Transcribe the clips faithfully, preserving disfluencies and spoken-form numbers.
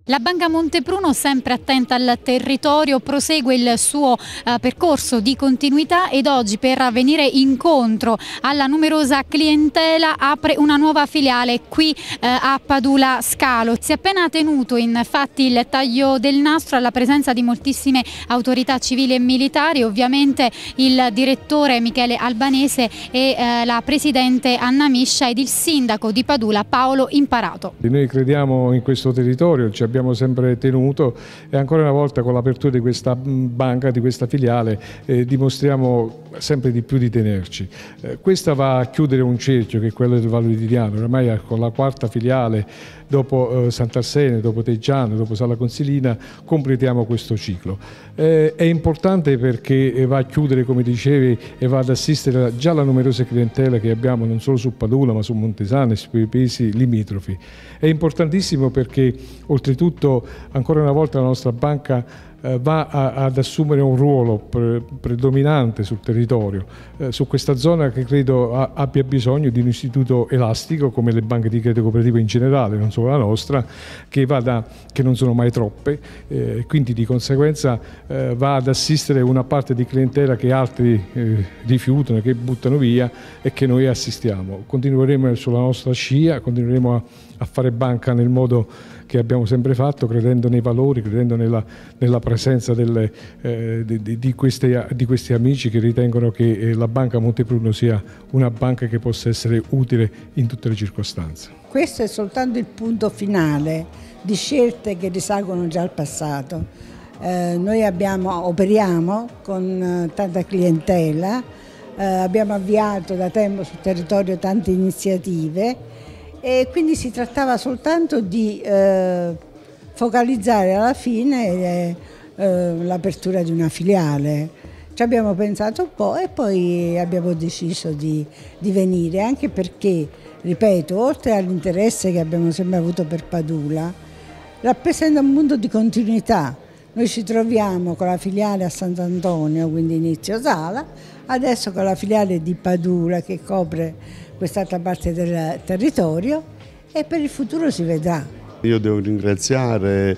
La Banca Montepruno, sempre attenta al territorio, prosegue il suo eh, percorso di continuità ed oggi, per venire incontro alla numerosa clientela, apre una nuova filiale qui eh, a Padula Scalo. Si è appena tenuto infatti il taglio del nastro alla presenza di moltissime autorità civili e militari, ovviamente il direttore Michele Albanese e eh, la presidente Anna Miscia ed il sindaco di Padula Paolo Imparato. Noi crediamo in questo territorio, ci abbiamo sempre tenuto e ancora una volta con l'apertura di questa banca, di questa filiale, eh, dimostriamo sempre di più di tenerci. Eh, questa va a chiudere un cerchio che è quello del Vallo di Diano, ormai con la quarta filiale dopo eh, Sant'Arsene, dopo Teggiano, dopo Sala Consilina completiamo questo ciclo. Eh, è importante perché va a chiudere, come dicevi, e va ad assistere già la numerosa clientela che abbiamo non solo su Padula ma su Montesano e sui paesi limitrofi. È importantissimo perché oltretutto ancora una volta la nostra banca eh, va a, ad assumere un ruolo pre, predominante sul territorio, eh, su questa zona che credo a, abbia bisogno di un istituto elastico come le banche di credito cooperativo in generale, non solo la nostra, che, vada, che non sono mai troppe, eh, quindi di conseguenza eh, va ad assistere una parte di clientela che altri eh, rifiutano, che buttano via e che noi assistiamo. Continueremo sulla nostra scia, continueremo a, a fare banca nel modo che abbiamo sempre fatto, credendo nei valori, credendo nella, nella presenza delle, eh, di, di, queste, di questi amici che ritengono che eh, la Banca Montepruno sia una banca che possa essere utile in tutte le circostanze. Questo è soltanto il punto finale di scelte che risalgono già al passato. Eh, noi abbiamo, operiamo con eh, tanta clientela, eh, abbiamo avviato da tempo sul territorio tante iniziative e quindi si trattava soltanto di eh, focalizzare alla fine eh, eh, l'apertura di una filiale. Ci abbiamo pensato un po' e poi abbiamo deciso di, di venire, anche perché, ripeto, oltre all'interesse che abbiamo sempre avuto per Padula, rappresenta un punto di continuità. Noi ci troviamo con la filiale a Sant'Antonio, quindi inizio Sala, adesso con la filiale di Padula che copre quest'altra parte del territorio e per il futuro si vedrà. Io devo ringraziare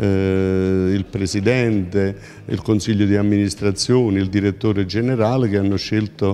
eh, il Presidente, il Consiglio di amministrazione, il Direttore Generale che hanno scelto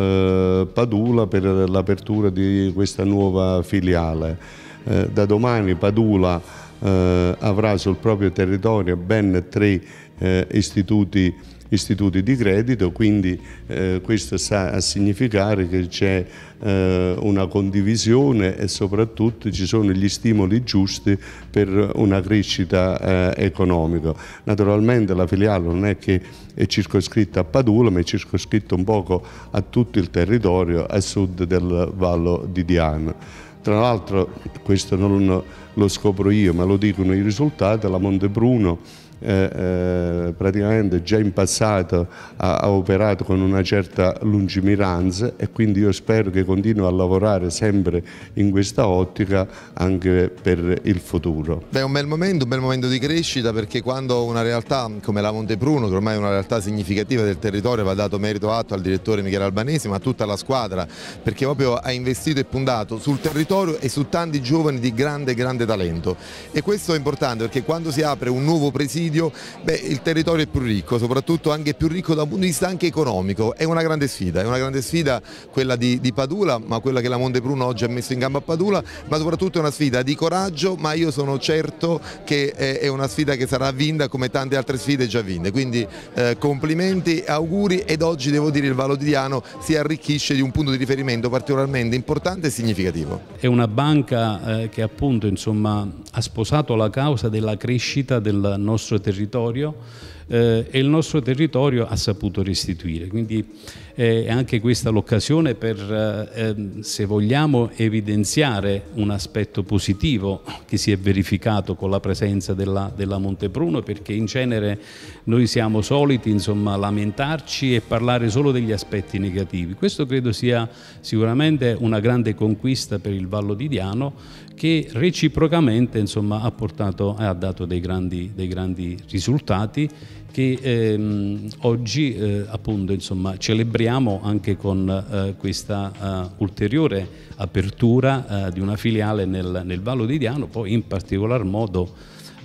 eh, Padula per l'apertura di questa nuova filiale. Eh, da domani Padula eh, avrà sul proprio territorio ben tre eh, istituti istituti di credito, quindi eh, questo sta a significare che c'è eh, una condivisione e soprattutto ci sono gli stimoli giusti per una crescita eh, economica. Naturalmente la filiale non è che è circoscritta a Padula, ma è circoscritta un poco a tutto il territorio a sud del Vallo di Diano. Tra l'altro, questo non lo scopro io, ma lo dicono i risultati, la Montepruno Eh, eh, praticamente già in passato ha, ha operato con una certa lungimiranza e quindi io spero che continui a lavorare sempre in questa ottica anche per il futuro. Beh, è un bel momento, un bel momento di crescita, perché quando una realtà come la Montepruno, che ormai è una realtà significativa del territorio, va dato merito atto al direttore Michele Albanese ma a tutta la squadra, perché proprio ha investito e puntato sul territorio e su tanti giovani di grande grande talento, e questo è importante perché quando si apre un nuovo presidio, beh, il territorio è più ricco, soprattutto anche più ricco da un punto di vista anche economico. È una grande sfida, è una grande sfida quella di, di Padula, ma quella che la Montepruno oggi ha messo in campo a Padula, ma soprattutto è una sfida di coraggio, ma io sono certo che è una sfida che sarà vinta come tante altre sfide già vinte, quindi eh, complimenti, auguri, ed oggi devo dire il Vallo di Diano si arricchisce di un punto di riferimento particolarmente importante e significativo. È una banca eh, che appunto insomma ha sposato la causa della crescita del nostro territorio eh, e il nostro territorio ha saputo restituire, quindi eh, è anche questa l'occasione per, eh, se vogliamo, evidenziare un aspetto positivo che si è verificato con la presenza della, della Montepruno, perché in genere noi siamo soliti insomma lamentarci e parlare solo degli aspetti negativi. Questo credo sia sicuramente una grande conquista per il Vallo di Diano, che reciprocamente insomma ha portato e ha dato dei grandi, dei grandi risultati che ehm, oggi eh, appunto insomma celebriamo anche con eh, questa eh, ulteriore apertura eh, di una filiale nel, nel Vallo di Diano, poi in particolar modo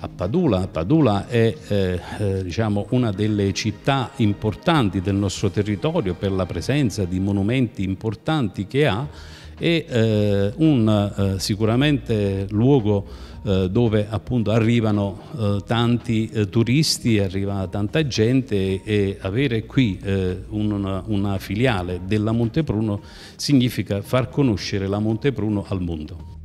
a Padula. Padula è eh, eh, diciamo una delle città importanti del nostro territorio per la presenza di monumenti importanti che ha, e eh, un eh, sicuramente luogo eh, dove appunto arrivano eh, tanti eh, turisti, arriva tanta gente, e, e avere qui eh, una, una filiale della Montepruno significa far conoscere la Montepruno al mondo.